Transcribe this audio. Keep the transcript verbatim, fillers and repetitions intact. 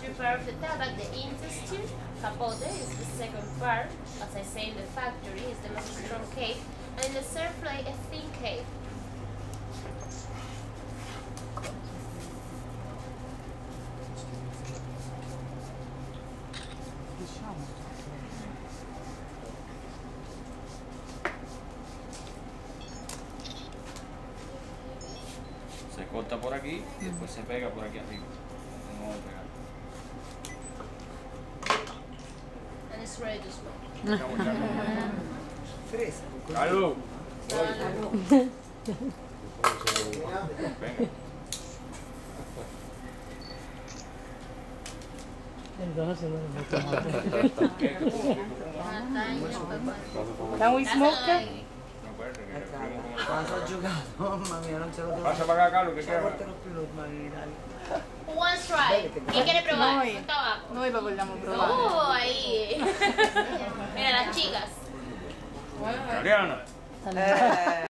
three part of the tabak, the intestine, capote is the second part. As I say in the factory, is the most strong cake, and in the serve plate, a thin cake. Se corta por aquí y después se pega por aquí arriba. No vamos a pegar. And it's ready to smoke. Fresco. ¡Salud! Venga. Can we smoke it? Quando ho giocato, mamma mia, non ce l'ho detto. Pasa para acá, Carlos, que Se queda. portano più lo sbagliare. Who wants to try? ¿Quién quiere probar? Noi. Un tabaco. Noi lo vogliamo provare. Oh, ahí. Mira, las chicas. Italiana. Eh.